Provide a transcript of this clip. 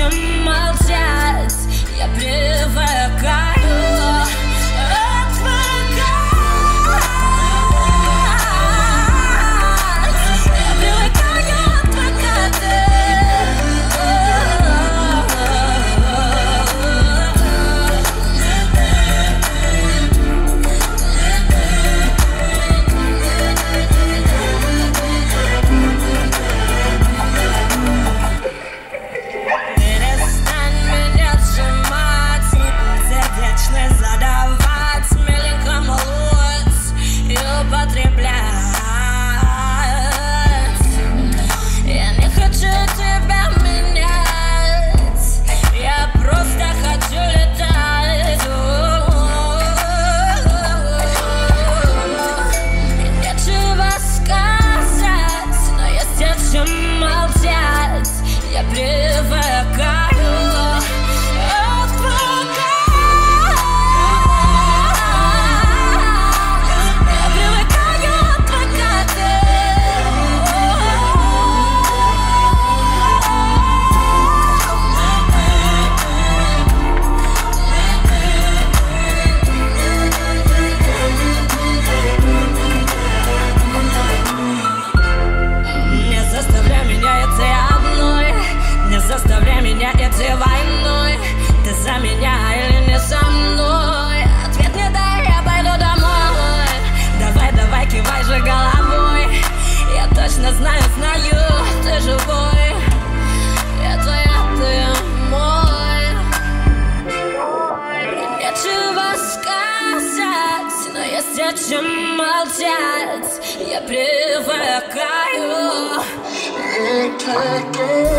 чем молчать. Я привыкаю. Заставляй меня идти войной. Ты за меня или не со мной? Ответ не дай, я пойду домой. Давай, давай, кивай же головой. Я точно знаю, ты живой. Я твоя, ты мой. Нечего сказать, но есть о чем молчать. Я привыкаю.